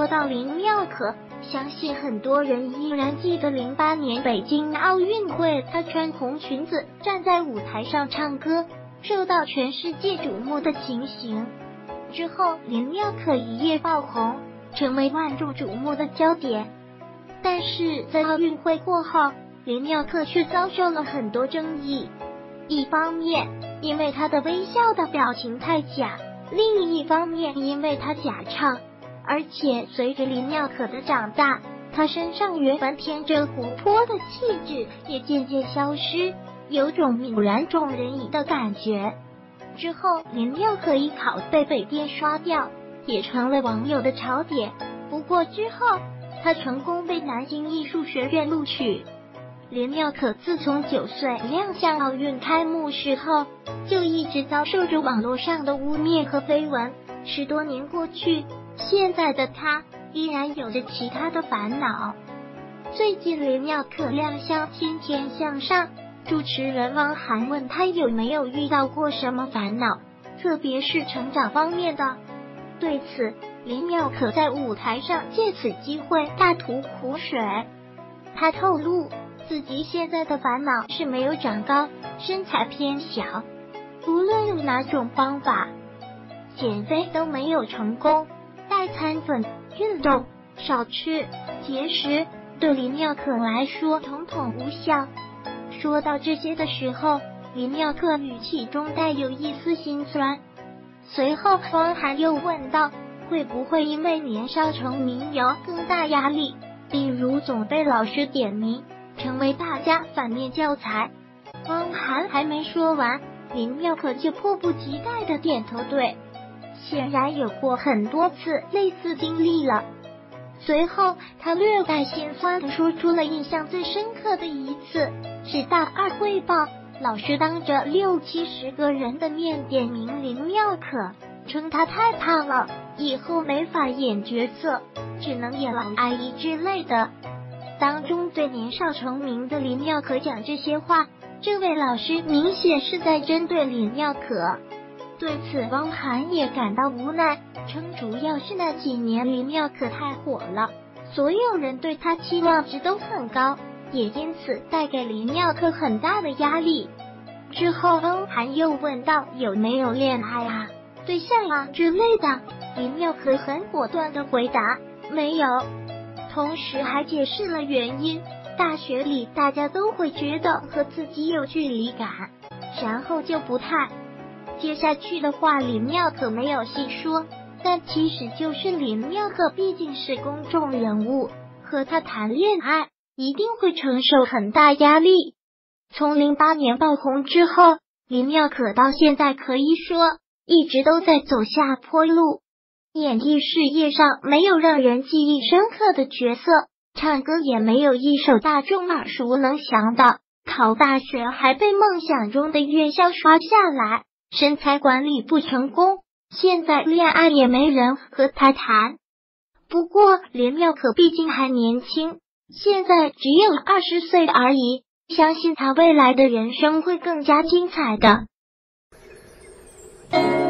到林妙可，相信很多人依然记得08年北京奥运会，她穿红裙子站在舞台上唱歌，受到全世界瞩目的情形。之后林妙可一夜爆红，成为万众瞩目的焦点。但是在奥运会过后，林妙可却遭受了很多争议。一方面因为她的微笑的表情太假，另一方面因为她假唱。而且随着林妙可的长大，她身上原本天真活泼的气质也渐渐消失，有种泯然众人矣的感觉。之后林妙可艺考被北电刷掉，也成了网友的潮点。不过之后她成功被南京艺术学院录取。林妙可自从9岁亮相奥运开幕式后，就一直遭受着网络上的污蔑和绯闻。10多年过去，现在的她依然有着其他的烦恼。最近林妙可亮相《天天向上》，主持人汪涵问她有没有遇到过什么烦恼，特别是成长方面的。对此，林妙可在舞台上借此机会大吐苦水。她透露自己现在的烦恼是没有长高，身材偏小，无论用哪种方法减肥都没有成功。代餐粉、运动、少吃、节食，对林妙可来说统统无效。说到这些的时候，林妙可语气中带有一丝心酸。随后汪涵又问道，会不会因为年少成名有更大压力，比如总被老师点名，成为大家反面教材？汪涵还没说完，林妙可就迫不及待地点头对，显然有过很多次类似经历了。随后他略带心酸地说出了印象最深刻的一次，是大二汇报，老师当着60、70个人的面点名林妙可，称她太胖了，以后没法演角色，只能演老阿姨之类的。当中对年少成名的林妙可讲这些话，这位老师明显是在针对林妙可。对此汪涵也感到无奈，称主要是那几年林妙可太火了，所有人对她期望值都很高，也因此带给林妙可很大的压力。之后汪涵又问到有没有恋爱啊、对象啊之类的，林妙可很果断地回答没有，同时还解释了原因，大学里大家都会觉得和自己有距离感，然后就不太。接下去的话林妙可没有细说，但其实就是林妙可毕竟是公众人物，和他谈恋爱一定会承受很大压力。从08年爆红之后，林妙可到现在可以说一直都在走下坡路。演艺事业上没有让人记忆深刻的角色，唱歌也没有一首大众耳熟能详的，考大学还被梦想中的院校刷下来，身材管理不成功，现在恋爱也没人和他谈。不过林妙可毕竟还年轻，现在只有20岁而已，相信他未来的人生会更加精彩的。